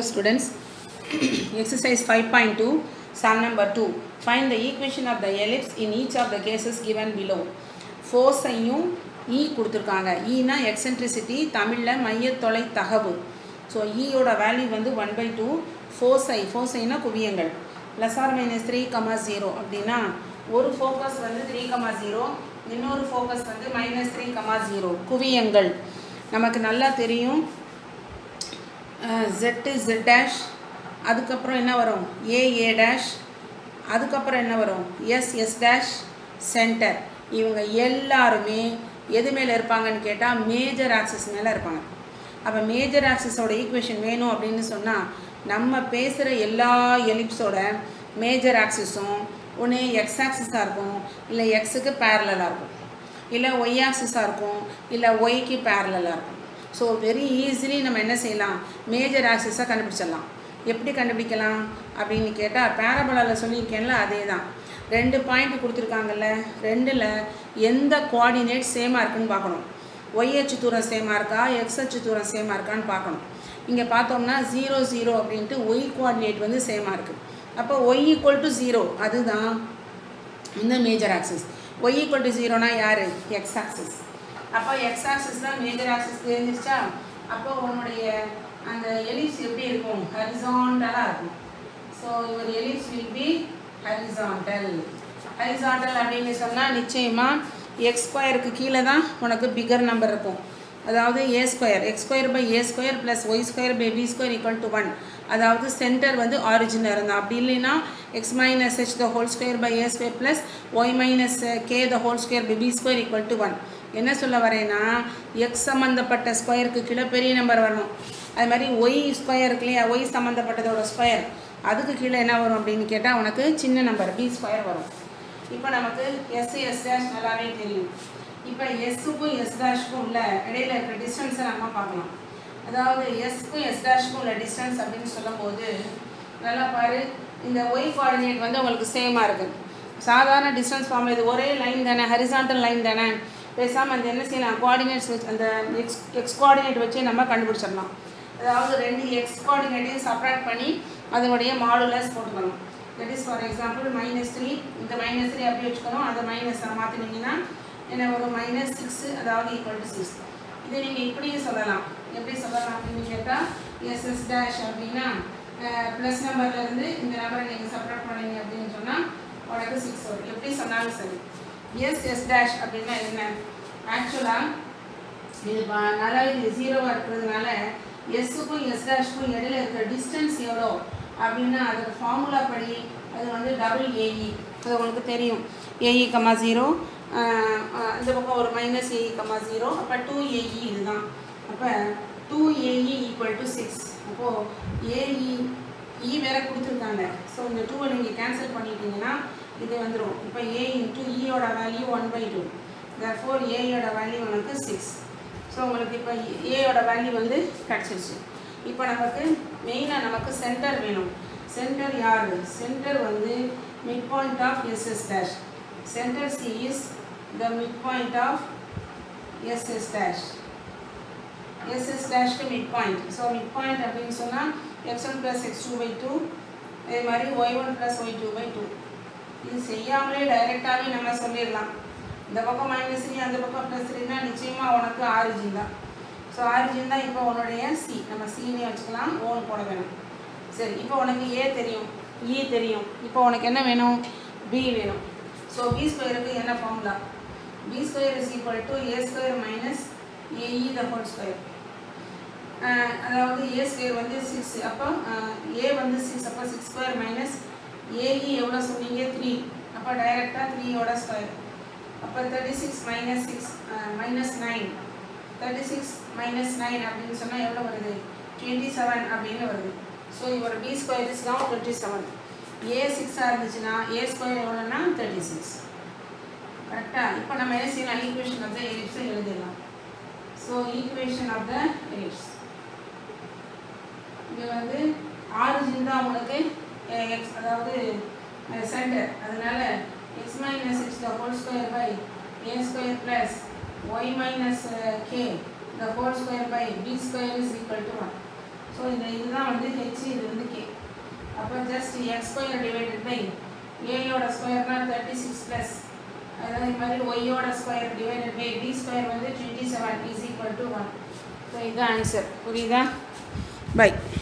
students. Exercise 5.2, sum number 2. Find the equation of the ellipse in each of the cases given below. Force ஐயும் E கொடுத்துருக்காங்க. Eனா eccentricity, தமிழில் மையத்தொலை தகவு. So ஈயோட value வந்து 1/2. ஃபோர்ஸ் ஐனா குவியங்கள் plus or minus 3,0 அப்படின்னா ஒரு ஃபோக்கஸ் வந்து 3,0, இன்னொரு ஃபோக்கஸ் வந்து -3,0. குவியங்கள் நமக்கு நல்லா தெரியும். Z Z', அதுக்கப்புறம் என்ன வரும் A A', அதுக்கப்புறம் என்ன வரும் S சென்டர். இவங்க எல்லாருமே எது மேலே இருப்பாங்கன்னு கேட்டால் மேஜர் ஆக்சிஸ் மேலே இருப்பாங்க. அப்போ மேஜர் ஆக்சிஸோட ஈக்குவேஷன் வேணும் அப்படின்னு சொன்னால் நம்ம பேசுகிற எல்லா எலிப்ஸோட மேஜர் ஆக்சிஸும் ஒன்று எக்ஸ் ஆக்சிஸாக இருக்கும், இல்லை எக்ஸுக்கு பேரலாக இருக்கும், இல்லை ஒய் ஆக்சிஸாக இருக்கும், இல்லை ஒய்க்கு பேரலாக இருக்கும். ஸோ வெரி ஈஸிலி நம்ம என்ன செய்யலாம், மேஜர் ஆக்சிஸாக கண்டுபிடிச்சிடலாம். எப்படி கண்டுபிடிக்கலாம் அப்படின்னு கேட்டால் பேரபோலாவில் சொல்லியிருக்கேன்ல, அதே தான். 2 பாயிண்ட் கொடுத்துருக்காங்கல்ல, 2ல் எந்த கோஆர்டினேட் சேமாக இருக்குதுன்னு பார்க்கணும். ஒய் அச்சு தூரம் சேமாக இருக்கா, எக்ஸ் அச்சு தூரம் சேமாக இருக்கான்னு பார்க்கணும். இங்கே பார்த்தோம்னா 0 0 அப்படின்ட்டு ஒய் கோஆர்டினேட் வந்து சேமாக இருக்குது. அப்போ ஒய் ஈக்குவல் டு 0 அதுதான் இந்த major axis. Y equal to 0னா யார், எக்ஸ் ஆக்சிஸ். அப்போ எக்ஸ் ஆக்சிஸ் தான் மேஜர் ஆக்சிஸ் தெரிஞ்சிருச்சா. அப்போ உன்னுடைய அந்த எலிப்ஸ் எப்படி இருக்கும், ஹரிசாண்டலாக இருக்கும். So your ellipse will be horizontal. Horizontal அப்படின்னு சொன்னால் நிச்சயமாக x² கீழே தான் உனக்கு பிகர் நம்பர் இருக்கும். அதாவது A², x²/A² + y²/b² = 1. அதாவது சென்டர் வந்து ஆரிஜின் இருந்தால், அப்படி இல்லைன்னா x - h² /a² + y - k² = 1. என்ன சொல்ல வரேன்னா எக்ஸ் சம்மந்தப்பட்ட ஸ்கொயருக்கு கீழே பெரிய நம்பர் வரணும். அது மாதிரி y² இருக்கு இல்லையா, ஒய் சம்மந்தப்பட்டதோட ஸ்கொயர் அதுக்கு கீழே என்ன வரும் அப்படின்னு கேட்டால் உனக்கு சின்ன நம்பர் b² வரும். இப்போ நமக்கு S நல்லாவே தெரியும். இப்போ எஸ்ஸுக்கும் S' உள்ள இடையில இருக்கிற டிஸ்டன்ஸை நம்ம பார்க்கலாம். அதாவது எஸ்க்கும் S' உள்ள டிஸ்டன்ஸ் அப்படின்னு சொல்லும்போது நல்லா பாரு, இந்த ஒய் கோஆர்டினேட் வந்து உங்களுக்கு சேமாக இருக்குது. சாதாரண டிஸ்டன்ஸ் ஃபார்ம் இது ஒரே லைன் தானே, ஹரிசாண்டல் லைன் தானே. பேசாமல் அந்த என்ன செய்யலாம், கோஆர்டினேட்ஸ் வச்சு அந்த எக்ஸ் கோஆர்டினேட் வச்சு நம்ம கண்டுபிடிச்சிடலாம். அதாவது 2 எக்ஸ் கோஆர்டினேட்டையும் சப்ராக்ட் பண்ணி அதனுடைய மாடுலஸ் போட்டுக்கணும். தட் இஸ் ஃபார் எக்ஸாம்பிள் -3, இந்த -3 அப்படி வச்சுக்கணும். அதை மைனஸை மாற்றினீங்கன்னா என்ன வரும், -6, அதாவது = 6. இதை நீங்கள் இப்படியும் சொல்லலாம். எப்படி சொல்லலாம் அப்படின்னு கேட்டால் SS' அப்படின்னா ப்ளஸ் நம்பர்லேருந்து இந்த நம்பரை நீங்கள் சப்ராக்ட் பண்ணீங்க அப்படின்னு சொன்னால் உனக்கு 6 வரும். எப்படி சொன்னாலும் சரி. SS' அப்படின்னா என்ன, ஆக்சுவலாக இது நல்லாவே இது 0வாக இருக்கிறதுனால எஸ்ஸுக்கும் S'-க்கும் இடையில இருக்கிற டிஸ்டன்ஸ் எவ்வளோ அப்படின்னா அதோட ஃபார்முலா படி அது வந்து AE. அது உங்களுக்கு தெரியும். AE, 0, இந்த பக்கம் ஒரு -AE, 0, அப்போ 2AE இதுதான். அப்போ 2AE = 6. அப்போது AE வேறு கொடுத்துருக்காங்க. ஸோ இந்த 2வை நீங்கள் கேன்சல் பண்ணிட்டீங்கன்னா இது வந்துடும். இப்போ A × Eயோட வேல்யூ 1/2. therefore Aயோட வேல்யூ உனக்கு 6. ஸோ உங்களுக்கு இப்போ ஏயோட வேல்யூ வந்து கிடச்சிருச்சு. இப்போ நமக்கு மெயினாக நமக்கு சென்டர் வேணும். சென்டர் யார், சென்டர் வந்து midpoint of SS'. Centre C is the midpoint of SS'. SS'க்கு midpoint. So midpoint அப்படின்னு சொன்னால் x1 + x2/2, அதே மாதிரி y1 + y2/2. இது செய்யாமலே டைரெக்டாகவே நம்ம சொல்லிடலாம். இந்த பக்கம் -3 அந்த பக்கம் +3னா நிச்சயமாக உனக்கு ஆரிஜின் தான். ஸோ ஆரிஜின் தான். இப்போ உன்னுடைய சி நம்ம சீனே வச்சுக்கலாம், ஓன் போட வேணும். சரி, இப்போ உனக்கு ஏ தெரியும், இ தெரியும். இப்போ உனக்கு என்ன வேணும், பி வேணும். ஸோ b²க்கு என்ன ஃபார்முலா, b² = a² - ae². அதாவது a² வந்து 6, அப்போ a வந்து 6, அப்போ 6² - ae எவ்வளோ சொன்னீங்க, 3. அப்போ டைரெக்டாக 3யோட ஸ்கொயர். அப்போ 36 - 6 -9. 36 - 9 அப்படின்னு சொன்னால் எவ்வளோ வருது, 27 அப்படின்னு வருது. ஸோ இவர் b² இஸ் now 27. a 6ஆக இருந்துச்சுன்னா a² எவ்வளோன்னா 36. கரெக்டாக. இப்போ நம்ம என்ன செய்யலாம், ஈக்குவேஷன் ஆஃப் த எலிப்ஸை எழுதிடலாம். So equation of the ellipse இங்கே வந்து ஆரிஜின் தான் உங்களுக்கு எக்ஸ், அதாவது சென்டர். அதனால x - h² /a² + y - k² /b² = 1. So இதுதான் வந்து ஹெச், இது வந்து கே. அப்போ just x square divided by ஏயோட ஸ்கொயர்னா 36 ப்ளஸ் அதே மாதிரி ஒய்யோட ஸ்கொயர் டிவைடட் பை டி ஸ்கொயர் வந்து 27 இஸ் ஈக்குவல் டு 1. ஸோ இதுதான் ஆன்சர். புரியுதா? பை.